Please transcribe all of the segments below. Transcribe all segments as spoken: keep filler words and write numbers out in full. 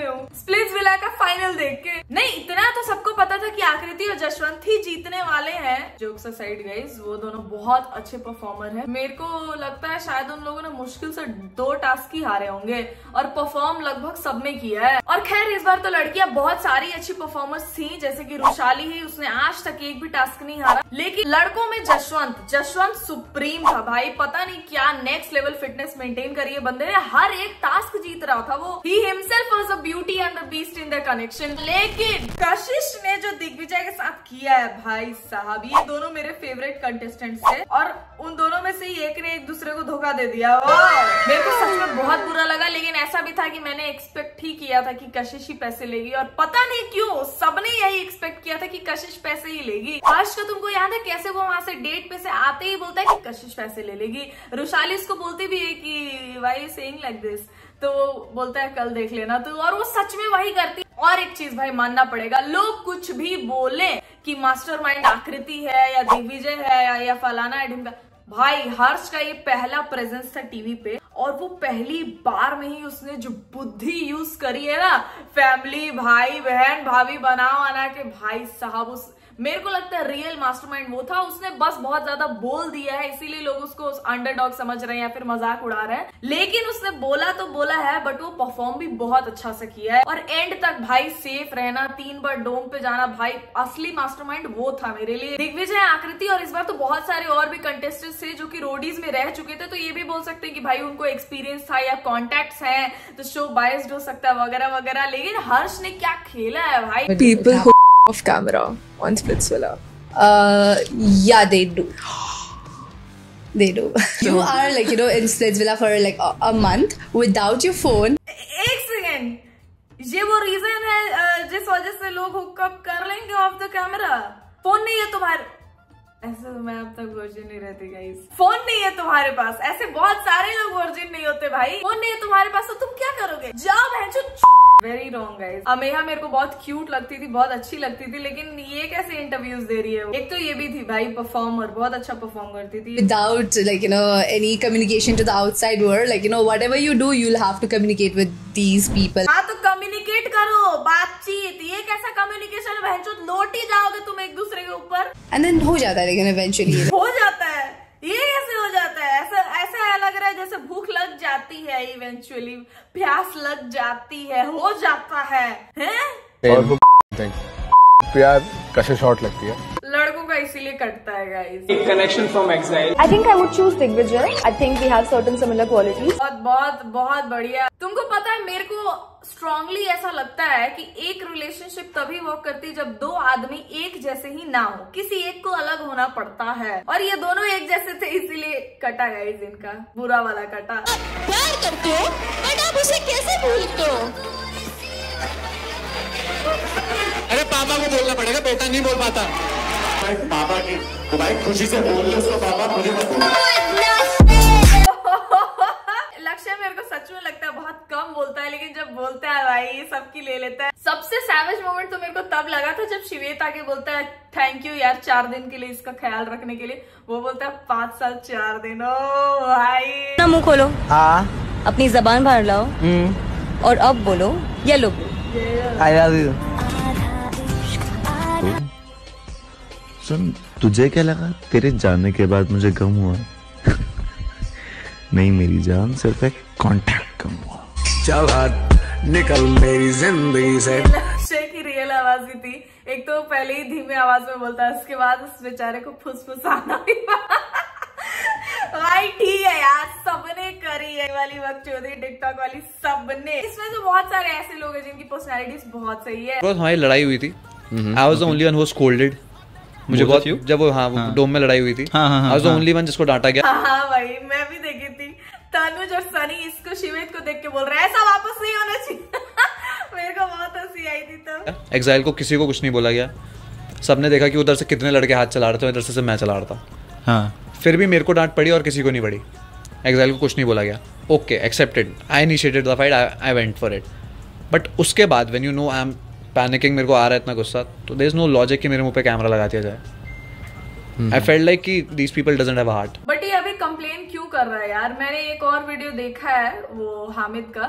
में हूँ स्प्लिट्सविला का फाइनल देख के। नहीं, इतना तो सबको पता था कि आकृति और जसवंत ही जीतने वाले हैं। जोक्स असाइड गाइस, वो दोनों बहुत अच्छे परफॉर्मर हैं। मेरे को लगता है शायद उन लोगों ने मुश्किल से दो टास्क ही हारे होंगे और परफॉर्म लगभग सबने किया है। और खैर इस बार तो लड़कियां बहुत सारी अच्छी परफॉर्मर्स थी, जैसे कि रुशाली ही, उसने आज तक एक भी टास्क नहीं हारा। लेकिन लड़कों में जसवंत जसवंत सुप्रीम था भाई। पता नहीं क्या नेक्स्ट लेवल फिटनेस मेंटेन करी है बंदे ने, हर एक टास्क जीत रहा था वो। He himself was a beauty and the beast in the connection. लेकिन कशिश ने जो दिग्विजय के साथ किया है भाई साहब, ये दोनों मेरे फेवरेट कंटेस्टेंट्स थे और उन दोनों में से एक ने एक दूसरे को धोखा दे दिया। मेरे को सच में बहुत बुरा लगा, लेकिन ऐसा भी था कि मैंने एक्सपेक्ट ही किया था कि कशिश ही पैसे लेगी और पता नहीं क्यों सबने यही एक्सपेक्ट किया था कि कशिश पैसे ही लेगी। हर्ष का तुमको याद है कैसे वो वहां से डेट पे से आते ही बोलता है कि कशिश पैसे ले लेगी। रुशाली इसको बोलती भी है कि व्हाई सेइंग लाइक दिस, तो बोलता है कल देख लेना तो, और वो सच में वही करती। और एक चीज भाई मानना पड़ेगा, लोग कुछ भी बोले कि मास्टरमाइंड आकृति है या दिग्विजय है या, या फलाना है ढिमका, भाई हर्ष का ये पहला प्रेजेंस था टीवी पे और वो पहली बार में ही उसने जो बुद्धि यूज करी है ना, फैमिली भाई बहन भाभी बना बना के, भाई साहब उस मेरे को लगता है रियल मास्टरमाइंड वो था। उसने बस बहुत ज्यादा बोल दिया है, इसीलिए लोग उसको अंडरडॉग समझ रहे हैं या फिर मजाक उड़ा रहे हैं। लेकिन उसने बोला तो बोला है, बट वो परफॉर्म भी बहुत अच्छा से किया है और एंड तक भाई सेफ रहना, तीन बार डोम पे जाना, भाई असली मास्टरमाइंड वो था मेरे लिए। दिग्विजय, आकृति और इस बार तो बहुत सारे और भी कंटेस्टेंट्स थे जो कि रोडीज में रह चुके थे, तो ये भी बोल सकते हैं कि भाई उनको एक्सपीरियंस था या कॉन्टेक्ट्स हैं तो शो बायस्ड हो सकता है वगैरह वगैरह। लेकिन हर्ष ने क्या खेला है भाई। People who off camera on Splitsvilla. Uh, yeah, they do. They do. You are like, you know, in Splitsvilla for like a, a month without your phone. एक सेकेंड, ये वो रीजन है जिस वजह से लोग हुकअप कर लेंगे ऑफ द कैमरा। फोन नहीं है तुम्हारे, ऐसे तो मैं अब तक वर्जिन नहीं रहती गाइस। फोन नहीं है तुम्हारे पास, ऐसे बहुत सारे लोग वर्जिन नहीं होते भाई। फोन नहीं है तुम्हारे पास तो तुम क्या करोगे, जाओ बहनचोद। Very wrong guys. अमेहा मेरे को बहुत क्यूट लगती थी, बहुत अच्छी लगती थी, लेकिन ये कैसे इंटरव्यूज दे रही है। एक तो ये भी थी भाई परफॉर्मर, बहुत अच्छा परफॉर्म करती थी। Without like you know any communication to the outside world, like you know whatever you do, you'll have to communicate with these people. हाँ तो कम्युनिकेट करो, बातचीत। ये कैसा कम्युनिकेशन, बहनचोद लौट ही जाओगे तुम एक दूसरे के ऊपर। And then हो जाता है लेकिन eventually हो जाता है, ये कैसे हो जाता है। ऐसा ऐसा लग रहा है जैसे भूख लग जाती है, इवेंचुअली प्यास लग जाती है, हो जाता है, हैं? और वो प्यार कशे शॉट लगती है लड़कों का, इसीलिए कटता है गाइस। एक connection from exile. I think I would choose Digvijay. I think we have certain similar qualities. बहुत बहुत बहुत बढ़िया। तुमको पता है मेरे को स्ट्रांगली ऐसा लगता है कि एक रिलेशनशिप तभी वर्क करती है जब दो आदमी एक जैसे ही ना हो, किसी एक को अलग होना पड़ता है और ये दोनों एक जैसे थे, इसीलिए कटा गाइस इनका, बुरा वाला कटा। प्यार करते हो बट आप उसे कैसे भूलते हो? अरे पापा को बोलना पड़ेगा, बेटा नहीं बोल पाता। पापा की तो भाई खुशी से बोल लो उसको, पापा मुझे मत बोलो। लक्ष्य मेरे को सच में लगता है बहुत कम बोलता है, लेकिन जब बोलता है भाई सबकी ले लेता है। सबसे सैवेज मोमेंट तो मेरे को तब लगा था जब श्वेता आके बोलता है थैंक यू यार चार दिन के लिए इसका ख्याल रखने के लिए। वो बोलता है पांच साल चार दिन। ओ भाई ना मुंह खोलो, हाँ अपनी जबान बाहर लाओ और अब बोलो येलो आई लव यू। सुन, तुझे क्या लगा तेरे जाने के बाद मुझे गम हुआ? नहीं मेरी जान, सिर्फ एक कांटेक्ट कम हुआ। चल हाथ निकल मेरी जिंदगी से। लक्ष्य की रियल आवाज भी थी, एक तो पहले ही धीमे आवाज में बोलता है, उसके बाद उस बेचारे को फुसफुसाना भी। भाई ठीक है यार, सबने करी है वाली वक्त चौधरी टिकटॉक वाली, सबने। इसमें तो बहुत सारे ऐसे लोग हैं जिनकी पर्सनैलिटीज बहुत सही है। हमारी लड़ाई हुई थी, I was the only one who was scolded. मुझे बहुत जब वो हाँ, हाँ डोम में लड़ाई हुई थी, I was the only one जिसको डांटा गया। हाँ भाई मैं भी देखी थी। तनुज और सनी इसको शिवेत को देख के बोल रहे हैं ऐसा वापस नहीं होना चाहिए। मेरे को बहुत हंसी आई थी तब। एक्साइल को किसी को कुछ नहीं बोला गया, सबने देखा कि उधर से कितने लड़के हाथ चला रहे थे, इधर से सिर्फ मैं चला रहा था। हाँ फिर भी मेरे को डांट पड़ी और किसी को नहीं पड़ी। एक्साइल को कुछ नहीं बोला गया, okay accepted, I initiated the fight, I went for it. But उसके बाद when you know I am panicking, मेरे को आ रहा है इतना गुस्सा, तो देयर इज नो लॉजिक कि मेरे मुंह पे कैमरा लगा दिया जाए। आई फेल्ट लाइक कि these people doesn't have a heart. But ये अभी कंप्लेन क्यों कर रहा है यार। मैंने एक और वीडियो देखा है वो हामिद का,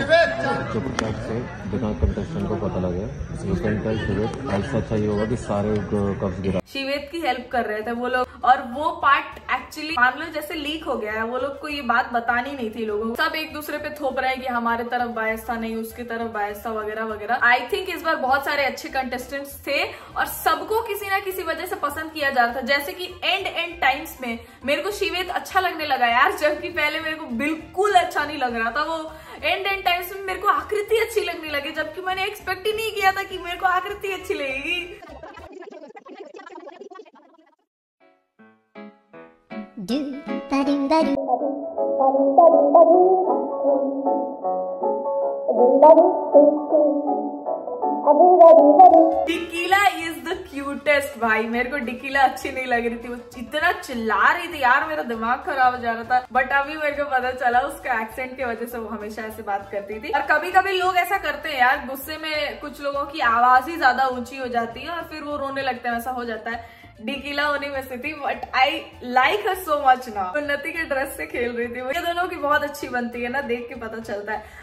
बिना कंटेस्टेंट को पता लगे अच्छा ये होगा कि सारे कप्स गिरा। शिवेत की हेल्प कर रहे थे वो लोग, और वो पार्ट एक्चुअली मान लो जैसे लीक हो गया है, वो लोग को ये बात बतानी नहीं थी लोगों को। सब एक दूसरे पे थोप रहे हैं कि हमारे तरफ बायस था, नहीं उसकी तरफ बायस था, वगैरह वगैरह। आई थिंक इस बार बहुत सारे अच्छे कंटेस्टेंट्स थे और सबको किसी ना किसी वजह से पसंद किया जा रहा था। जैसे कि एंड एंड टाइम्स में मेरे को शिवेत अच्छा लगने लगा यार, जबकि पहले मेरे को बिल्कुल अच्छा नहीं लग रहा था। वो एंड एंड टाइम्स में मेरे को आकृति अच्छी लगने लगी, जबकि मैंने एक्सपेक्ट ही नहीं किया था कि मेरे को आकृति अच्छी लगेगी। डिकीला इज द क्यूटेस्ट भाई। मेरे को डिकीला अच्छी नहीं लग रही थी, वो इतना चिल्ला रही थी यार, मेरा दिमाग खराब हो जा रहा था। बट अभी मेरे को पता चला उसका एक्सेंट की वजह से वो हमेशा ऐसे बात करती थी। और कभी कभी लोग ऐसा करते हैं यार, गुस्से में कुछ लोगों की आवाज ही ज्यादा ऊंची हो जाती है और फिर वो रोने लगते हैं, ऐसा हो जाता है। डिकीला उन्हीं में से थी, but I like her so much ना। उन्नति के ड्रेस से खेल रही थी, ये दोनों की बहुत अच्छी बनती है ना, देख के पता चलता है।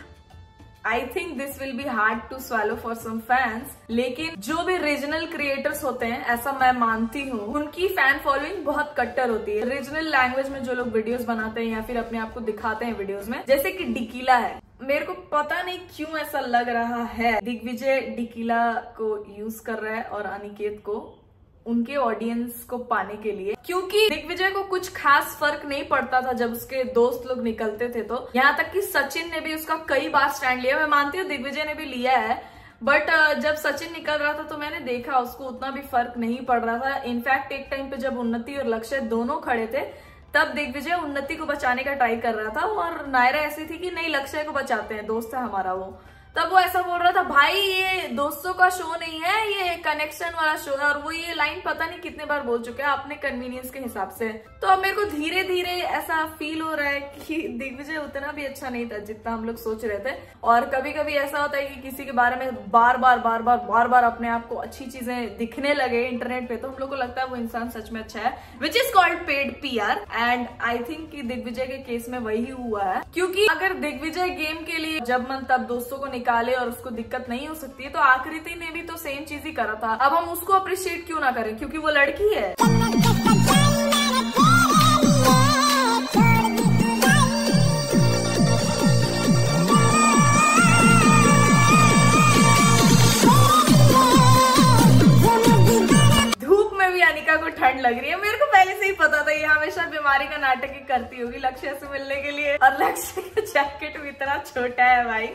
I think this will be hard to swallow for some fans, लेकिन जो भी रीजनल क्रिएटर्स होते हैं, ऐसा मैं मानती हूँ, उनकी फैन फॉलोइंग बहुत कट्टर होती है। रीजनल लैंग्वेज में जो लोग वीडियोस बनाते हैं या फिर अपने आप को दिखाते हैं वीडियोस में, जैसे कि डिकीला है। मेरे को पता नहीं क्यों ऐसा लग रहा है दिग्विजय डिकीला को यूज कर रहा है और अनिकेत को उनके ऑडियंस को पाने के लिए, क्योंकि दिग्विजय को कुछ खास फर्क नहीं पड़ता था जब उसके दोस्त लोग निकलते थे। तो यहाँ तक कि सचिन ने भी उसका कई बार स्टैंड लिया, मैं मानती हूँ दिग्विजय ने भी लिया है, बट जब सचिन निकल रहा था तो मैंने देखा उसको उतना भी फर्क नहीं पड़ रहा था। इनफैक्ट एक टाइम पे जब उन्नति और लक्ष्य दोनों खड़े थे, तब दिग्विजय उन्नति को बचाने का ट्राई कर रहा था और नायरा ऐसी थी कि नहीं लक्ष्य को बचाते हैं, दोस्त है हमारा वो। तब वो ऐसा बोल रहा था, भाई ये दोस्तों का शो नहीं है, ये कनेक्शन वाला शो है। और वो ये लाइन पता नहीं कितने बार बोल चुके हैं अपने कन्वीनियंस के हिसाब से। तो अब मेरे को धीरे धीरे ऐसा फील हो रहा है कि दिग्विजय उतना भी अच्छा नहीं था जितना हम लोग सोच रहे थे। और कभी कभी ऐसा होता है कि किसी के बारे में बार बार बार बार बार बार अपने आप को अच्छी चीजें दिखने लगे इंटरनेट पे, तो हम लोग को लगता है वो इंसान सच में अच्छा है, which is called paid P R. And I think कि दिग्विजय के केस में वही हुआ है, क्योंकि अगर दिग्विजय गेम के लिए जब मन तब दोस्तों को निकाले और उसको दिक्कत नहीं हो सकती है, तो आकृति ने भी तो सेम चीज ही करा था। अब हम उसको अप्रिशिएट क्यों ना करें, क्योंकि वो लड़की है। को ठंड लग रही है, मेरे को पहले से ही पता था ये हमेशा बीमारी का नाटक ही करती होगी लक्ष्य से मिलने के लिए। और लक्ष्य का जैकेट भी इतना छोटा है भाई।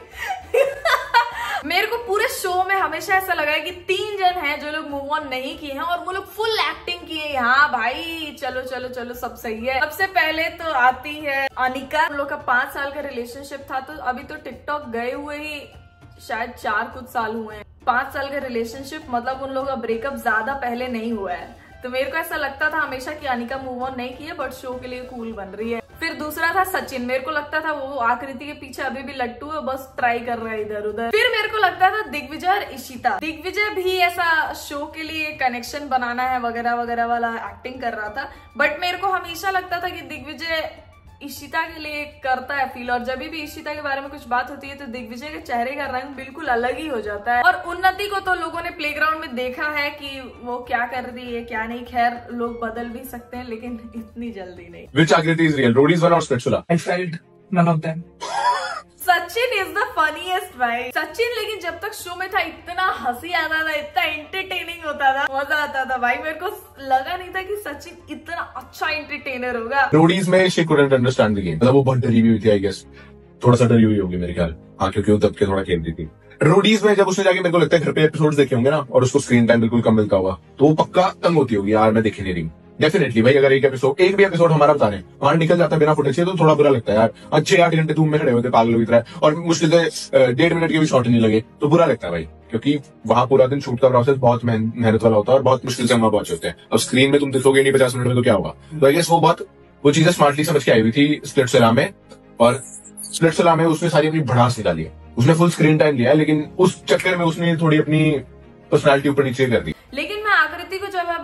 मेरे को पूरे शो में हमेशा ऐसा लगा है कि तीन जन हैं जो लोग मूव ऑन नहीं किए हैं और वो लोग फुल एक्टिंग किए। हाँ भाई चलो चलो चलो सब सही है। सबसे पहले तो आती है अनिका। उन लोग का पांच साल का रिलेशनशिप था, तो अभी तो टिकटॉक गए हुए ही शायद चार कुछ साल हुए हैं। पांच साल का रिलेशनशिप मतलब उन लोगों का ब्रेकअप ज्यादा पहले नहीं हुआ है। तो मेरे को ऐसा लगता था हमेशा कि अनिका मूव ऑन नहीं की है, बट शो के लिए कूल बन रही है। फिर दूसरा था सचिन। मेरे को लगता था वो आकृति के पीछे अभी भी लट्टू है, बस ट्राई कर रहा है इधर उधर। फिर मेरे को लगता था दिग्विजय और इशिता। दिग्विजय भी ऐसा शो के लिए कनेक्शन बनाना है वगैरह वगैरह वाला एक्टिंग कर रहा था, बट मेरे को हमेशा लगता था कि दिग्विजय इशिता के लिए करता है फील। और जब भी इशिता के बारे में कुछ बात होती है तो दिग्विजय के चेहरे का रंग बिल्कुल अलग ही हो जाता है। और उन्नति को तो लोगों ने प्लेग्राउंड में देखा है कि वो क्या कर रही है क्या नहीं। खैर लोग बदल भी सकते हैं, लेकिन इतनी जल्दी नहीं। Which Akriti is real? Rodi's one or Spitsula? I felt none of them. Sachin is the funniest भाई। सचिन लेकिन जब तक शो में था इतना हंसी आता था, इतना एंटरटेनिंग होता था, मजा आता था भाई। मेरे को लगा नहीं था कि सचिन इतना अच्छा एंटरटेनर होगा। रोडीज में she couldn't understand the game. मतलब वो बहुत डरी हुई थी, आई गेस थोड़ा सा डरी हुई होगी मेरे ख्याल। हाँ, क्योंकि वो दब के थोड़ा खेल रही थी। रोडीज में जब उसने जाके मेरे को लगता है घर पे एपिसोड्स देखे होंगे ना, और उसको स्क्रीन टाइम बिल्कुल कम मिलता होगा, तो वो पक्का तंग होती होगी यार मैं देख नहीं रही। डेफिनेटली भाई, अगर एक एपिसोड एक भी एपिसोड हमारा बता रहे वहां निकल जाता है बिना फुटेज से, तो थोड़ा बुरा लगता है यार। अच्छे आठ घंटे धूम में खड़े होते पागलों की तरह, और मुश्किल से डेढ़ मिनट के भी शॉट नहीं लगे तो बुरा लगता है भाई, क्योंकि वहां पूरा दिन शूट का प्रोसेस बहुत मेहनत वाला होता है और बहुत मुश्किल से हम वहां पहुंचे होते हैं। अब स्क्रीन में तुम दिखोगे नहीं पचास मिनट में तो क्या होगा। तो आई गेस वो बहुत वो चीजें स्मार्टली समझ के आई हुई थी स्प्लिट्सविला में। और स्प्लिट्सविला में उसने सारी अपनी भड़ास निकाली है, उसने फुल स्क्रीन टाइम लिया है, लेकिन उस चक्कर में उसने थोड़ी अपनी पर्सनालिटी ऊपर नीचे कर दी। लेकिन मैं आकृति को जब अभी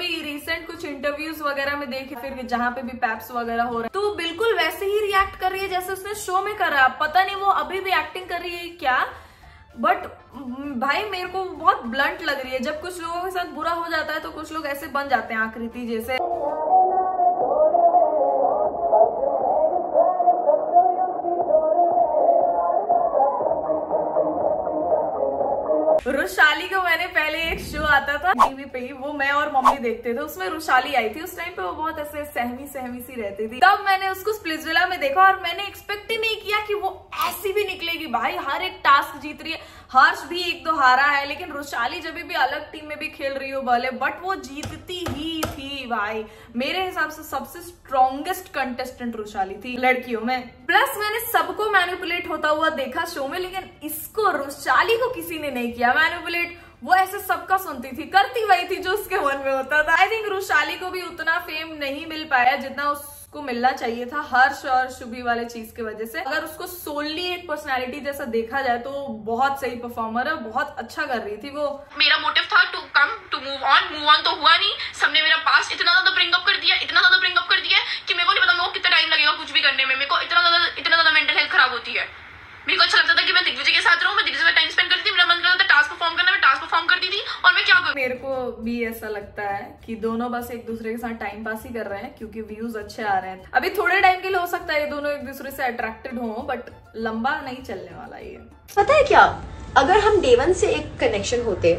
भी रिसेंट कुछ इंटरव्यूज वगैरह में देखे, फिर जहाँ पे भी पैप्स वगैरह हो रहे हैं, तो बिल्कुल वैसे ही रिएक्ट कर रही है जैसे उसने शो में करा। पता नहीं वो अभी भी एक्टिंग कर रही है क्या, बट भाई मेरे को बहुत ब्लंट लग रही है। जब कुछ लोगों के साथ बुरा हो जाता है तो कुछ लोग ऐसे बन जाते हैं आकृति जैसे। रुशाली को मैंने पहले एक शो आता था टीवी पे ही, वो मैं और मम्मी देखते थे, उसमें रुशाली आई थी। उस टाइम पे वो बहुत ऐसे सहमी सहमी सी रहती थी। तब मैंने उसको स्प्लिट्सविला में देखा और मैंने एक्सपेक्ट ही नहीं किया कि वो ऐसी भी निकलेगी। भाई हर एक टास्क जीत रही है, हर्ष भी एक दो हारा है, लेकिन रुशाली जब भी अलग टीम में भी खेल रही हो भले, बट वो जीतती ही थी। भाई मेरे हिसाब से सबसे स्ट्रॉन्गेस्ट कंटेस्टेंट रुशाली थी लड़कियों में। प्लस मैंने सबको मैनिपुलेट होता हुआ देखा शो में, लेकिन इसको रुशाली को किसी ने नहीं किया मैनिपुलेट। वो ऐसे सबका सुनती थी, करती वही थी जो उसके मन में होता था। आई थिंक रुशाली को भी उतना फेम नहीं मिल पाया जितना उसको मिलना चाहिए था हर्ष और शुभी वाले चीज की वजह से। अगर उसको सोलली एक पर्सनालिटी जैसा देखा जाए तो बहुत सही परफॉर्मर है, बहुत अच्छा कर रही थी वो। मेरा मोटिव था to come to move on, move on तो हुआ नहीं। सबने मेरा पास्ट इतना ज्यादा ब्रिंग अप कर दिया, इतना ज्यादा ब्रिंग अप कर दिया कि मेरे को नहीं पता मेरे को कितना टाइम लगेगा कुछ भी करने में। मेरे को इतना ज्यादा इतना ज्यादा मेंटल हेल्थ खराब होती है। मेरे को अच्छा लगता था कि मैं दिग्विजय के साथ रहूं, मैं दिग्विजय में टाइम स्पेंड करती थी, मेरा मन करता था टास्क परफॉर्म करना, मैं टास्क परफॉर्म करती थी और मैं क्या करूं। मेरे को भी ऐसा लगता है कि दोनों बस एक दूसरे के साथ टाइम पास ही कर रहे हैं क्योंकि व्यूज अच्छे आ रहे हैं। अभी थोड़े टाइम के लिए हो सकता है ये दोनों एक दूसरे से अट्रैक्टेड हो, बट लंबा नहीं चलने वाला ये। पता है क्या, अगर हम डे वन से एक कनेक्शन होते,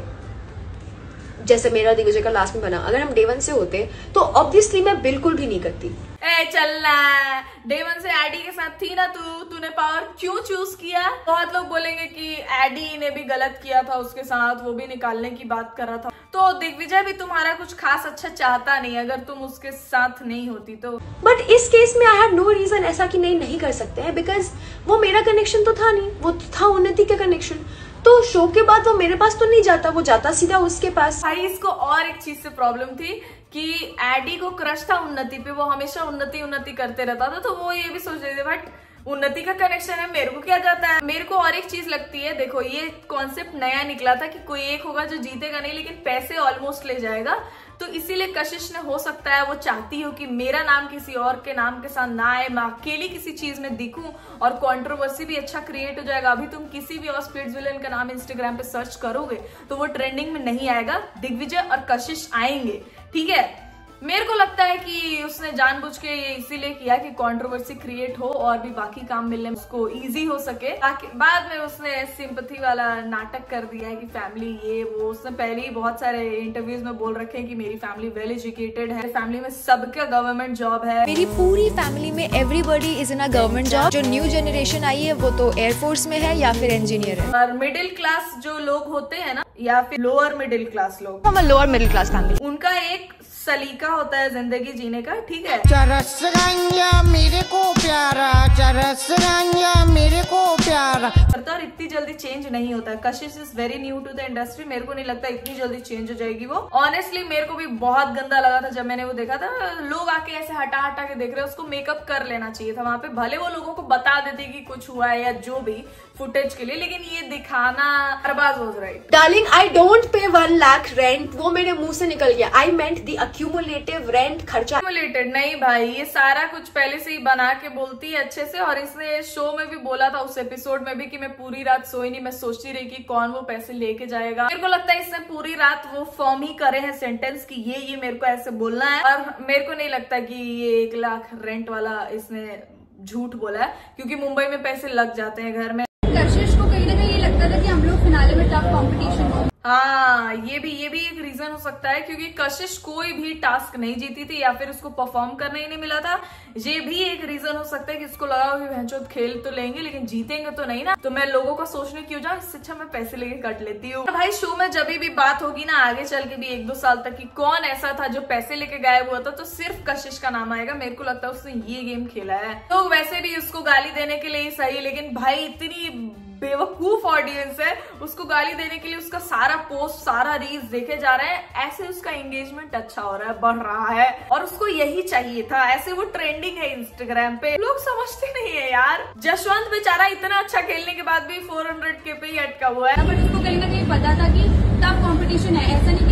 जैसे मेरा दिग्विजय का लास्ट में बना, अगर हम डे वन से होते तो ऑब्वियसली मैं बिल्कुल भी नहीं करती। ए चलना, डे वन से एडी के साथ थी ना तू, तूने पावर क्यों चूज किया? बहुत लोग बोलेंगे कि एडी ने भी गलत किया था उसके साथ, वो भी निकालने की बात कर रहा था। तो दिग्विजय भी तुम्हारा कुछ खास अच्छा चाहता नहीं अगर तुम उसके साथ नहीं होती तो। बट इस केस में आई हैव नो रीजन ऐसा कि नहीं नहीं कर सकते हैं, बिकॉज वो मेरा कनेक्शन तो था नहीं, वो था उन्नति का कनेक्शन। तो शो के बाद वो मेरे पास तो नहीं जाता, वो जाता सीधा उसके पास। भाई इसको और एक चीज से प्रॉब्लम थी कि एडी को क्रश था उन्नति पे, वो हमेशा उन्नति उन्नति करते रहता था, तो वो ये भी सोच रहे थे बट उन्नति का कनेक्शन है, मेरे को क्या जाता है। मेरे को और एक चीज लगती है, देखो ये कॉन्सेप्ट नया निकला था कि कोई एक होगा जो जीतेगा नहीं लेकिन पैसे ऑलमोस्ट ले जाएगा, तो इसीलिए कशिश ने हो सकता है वो चाहती हो कि मेरा नाम किसी और के नाम के साथ ना आए, मैं अकेली किसी चीज में दिखूं और कंट्रोवर्सी भी अच्छा क्रिएट हो जाएगा। अभी तुम किसी भी और स्प्लिट्सविला का नाम इंस्टाग्राम पे सर्च करोगे तो वो ट्रेंडिंग में नहीं आएगा, दिग्विजय और कशिश आएंगे, ठीक है। मेरे को लगता है कि उसने जानबूझ के ये इसीलिए किया कि कंट्रोवर्सी क्रिएट हो और भी बाकी काम मिलने में उसको इजी हो सके। ताकि बाद में उसने सिंपैथी वाला नाटक कर दिया है कि फैमिली ये वो। उसने पहले ही बहुत सारे इंटरव्यूज में बोल रखे हैं कि मेरी फैमिली वेल एजुकेटेड है, फैमिली में सबका गवर्नमेंट जॉब है। मेरी पूरी फैमिली में everybody is in a government job. जो न्यू जनरेशन आई है वो तो एयरफोर्स में है या फिर इंजीनियर है। और मिडिल क्लास जो लोग होते हैं ना, या फिर लोअर मिडिल क्लास लोग, हम लोअर मिडिल क्लास फैमिली, उनका एक सलीका होता है जिंदगी जीने का, ठीक है। चरस रंगा मेरे को प्यारा, चरस रंगा मेरे को प्यारा। और इतनी जल्दी चेंज नहीं होता है। Kashish is very new to the industry, मेरे को नहीं लगता इतनी जल्दी चेंज हो जाएगी वो। ऑनेस्टली मेरे को भी बहुत गंदा लगा था जब मैंने वो देखा था। लोग आके ऐसे हटा हटा के देख रहे हैं, उसको मेकअप कर लेना चाहिए था वहां पे, भले वो लोगों को बता देते कि कुछ हुआ है या जो भी फुटेज के लिए, लेकिन ये दिखाना अरबाज हो रहा है। Darling I don't pay one lakh rent, वो मेरे मुंह से निकल गया। I meant the accumulative rent खर्चा। अक्यूमुलेटेड नहीं भाई, ये सारा कुछ पहले से ही बना के बोलती है अच्छे से। और इसने शो में भी बोला था उस एपिसोड में भी कि मैं पूरी रात सोई नहीं, मैं सोचती रही कि कौन वो पैसे लेके जाएगा। मेरे को लगता है इसने पूरी रात वो फॉर्म ही करे हैं सेंटेंस की ये ये मेरे को ऐसे बोलना है। और मेरे को नहीं लगता कि ये एक लाख रेंट वाला इसने झूठ बोला है, क्योंकि मुंबई में पैसे लग जाते हैं घर में। कशिश को कहीं ना कहीं ये लगता था कि हम लोग फिनाले में टफ कंपटीशन हो। हाँ ये भी ये भी एक रीजन हो सकता है, क्योंकि कशिश कोई भी टास्क नहीं जीती थी या फिर उसको परफॉर्म करने ही नहीं मिला था। ये भी एक रीजन हो सकता है कि इसको लगा कि भैंचोद खेल तो लेंगे लेकिन जीतेंगे तो नहीं ना, तो मैं लोगों का सोचने क्यों जाऊं, इससे अच्छा मैं पैसे लेके कट लेती हूँ। भाई शो में जब भी बात होगी ना आगे चल के भी एक दो साल तक कि कौन ऐसा था जो पैसे लेके गायब हुआ था, तो सिर्फ कशिश का नाम आएगा। मेरे को लगता है उसने ये गेम खेला है। तो वैसे भी उसको गाली देने के लिए ही सही, लेकिन भाई इतनी बेवकूफ ऑडियंस है, उसको गाली देने के लिए उसका सारा पोस्ट सारा रील्स देखे जा रहे हैं, ऐसे उसका एंगेजमेंट अच्छा हो रहा है, बढ़ रहा है, और उसको यही चाहिए था। ऐसे वो ट्रेंडिंग है इंस्टाग्राम पे, लोग समझते नहीं है यार। जसवंत बेचारा इतना अच्छा खेलने के बाद भी फोर हंड्रेड के पे ही अटका हुआ है। बट उसको कहीं ना कहीं पता था कि टफ कंपटीशन है, ऐसा नहीं कि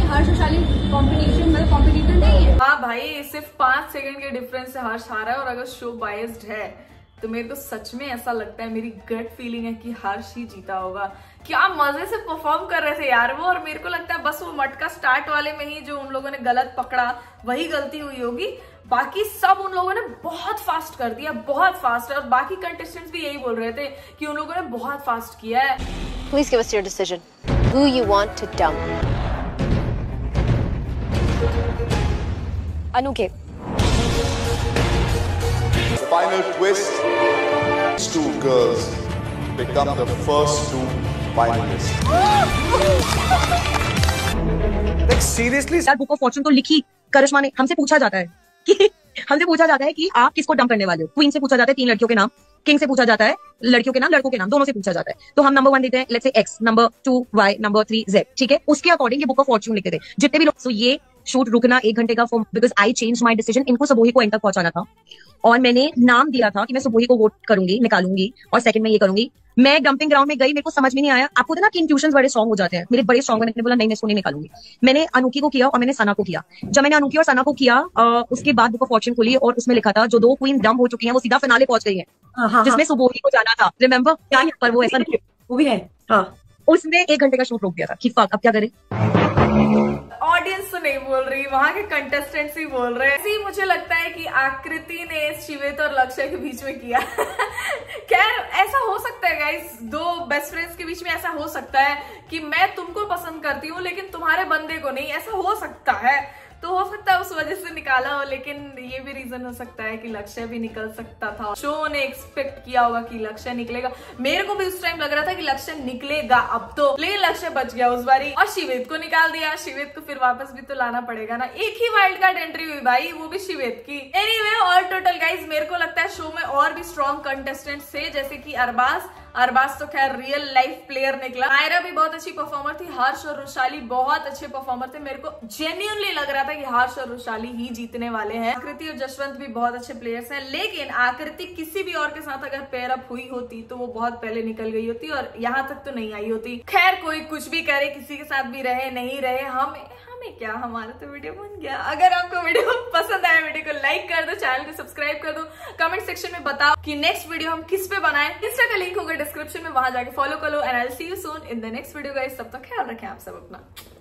हर्ष और शाली कॉम्पिटिशन मतलब कॉम्पिटिटर नहीं है। हाँ भाई, सिर्फ पांच सेकंड के डिफरेंस से हर्ष हारा है। और अगर शो बायस्ड है तो मेरे को सच में ऐसा लगता है, मेरी गट फीलिंग है कि हर्ष ही जीता होगा। क्या मजे से परफॉर्म कर रहे थे यार वो। और मेरे को लगता है बस वो मटका स्टार्ट वाले में ही जो उन लोगों ने गलत पकड़ा वही गलती हुई होगी। बाकी सब उन लोगों ने बहुत फास्ट कर दिया, बहुत फास्ट। और बाकी कंटेस्टेंट्स भी यही बोल रहे थे कि उन लोगों ने बहुत फास्ट किया है। Please give us your decision. Who you want to dump? Anuke. The final twist: these two girls become the first two finalists. Like seriously, यार बुक ऑफ फॉर्चून तो लिखी करिश्मा ने। हमसे पूछा जाता है कि हमसे पूछा जाता है कि आप किसको डंप करने वाले हो। क्वीन से पूछा जाता है तीन लड़कियों के नाम, किंग से पूछा जाता है लड़कियों के नाम, लड़कों के नाम, दोनों से पूछा जाता है। तो हम नंबर वन देते हैं, let's say X, number two Y, number three Z, ठीक है। उसके अकॉर्डिंग ये बुक ऑफ फॉर्चून लिखते थे जितने भी लोग। सो ये शूट रुकना एक घंटे का, because I change my decision. इनको सबोही को एंड तक पहुंचाना था और मैंने नाम दिया था कि मैं सबोही को वोट करूंगी, निकालूंगी और सेकंड में ये करूंगी। मैं डंपिंग ग्राउंड में गई, मेरे को समझ में नहीं आया। आपको ना कि इंट्यूशंस बड़े स्ट्रांग हो जाते हैं, मेरे बड़े स्ट्रांग। मैंने बोला नहीं, मैं इसको नहीं निकालूंगी। मैंने अनुकी को किया और मैंने सना को किया। जब मैंने अनुकी और सना को किया उसके बाद बुक ऑफ फॉर्चून खुली और उसमें लिखा था जो दो क्वीन डंप हो चुकी हैं वो सीधा फिनाले पहुंच गई है, जिसमें सुबोही को जाना था। रिमेंबर क्या? पर वो ऐसा नहीं, वो भी है। हाँ, उसमें एक घंटे का शूट रोक दिया था कि फक अब क्या करें। ऑडियंस तो नहीं बोल रही, वहां के कंटेस्टेंट्स ही बोल रहे हैं। ऐसे ही मुझे लगता है कि आकृति ने शिवेत और लक्ष्य के बीच में किया। खैर ऐसा हो सकता है गाइस, दो बेस्ट फ्रेंड्स के बीच में ऐसा हो सकता है कि मैं तुमको पसंद करती हूँ लेकिन तुम्हारे बंदे को नहीं, ऐसा हो सकता है। तो हो सकता है उस वजह से निकाला हो, लेकिन ये भी रीजन हो सकता है कि लक्ष्य भी निकल सकता था। शो ने एक्सपेक्ट किया होगा कि लक्ष्य निकलेगा। मेरे को भी उस टाइम लग रहा था कि लक्ष्य निकलेगा अब तो, लेकिन लक्ष्य बच गया उस बारी और शिवेत को निकाल दिया। शिवेत को फिर वापस भी तो लाना पड़ेगा ना। एक ही वाइल्ड कार्ड एंट्री हुई भाई, वो भी शिवेत की। एनीवे ऑल टोटल गाइज मेरे को लगता है शो में और भी स्ट्रॉन्ग कंटेस्टेंट्स थे, जैसे कि अरबाज। अरबाज तो खैर रियल लाइफ प्लेयर निकला। आयरा भी बहुत अच्छी परफॉर्मर थी। हर्ष और रुशाली बहुत अच्छे परफॉर्मर थे। मेरे को जेन्युइनली लग रहा था कि हर्ष और रुशाली ही जीतने वाले हैं। आकृति और जसवंत भी बहुत अच्छे प्लेयर्स हैं, लेकिन आकृति किसी भी और के साथ अगर पेयर अप हुई होती तो वो बहुत पहले निकल गई होती और यहाँ तक तो नहीं आई होती। खैर कोई कुछ भी करे, किसी के साथ भी रहे नहीं रहे, हम हमें क्या, हमारा तो वीडियो बन गया। अगर आपको वीडियो पसंद आया, वीडियो को लाइक कर दो, चैनल को सब्सक्राइब कर दो, कमेंट सेक्शन में बताओ कि नेक्स्ट वीडियो हम किस पे बनाएं। इंस्टा का लिंक होगा डिस्क्रिप्शन में, वहां जाके फॉलो कर लो। And I will see you soon in the next video guys. तब तक ख्याल रखें आप सब अपना।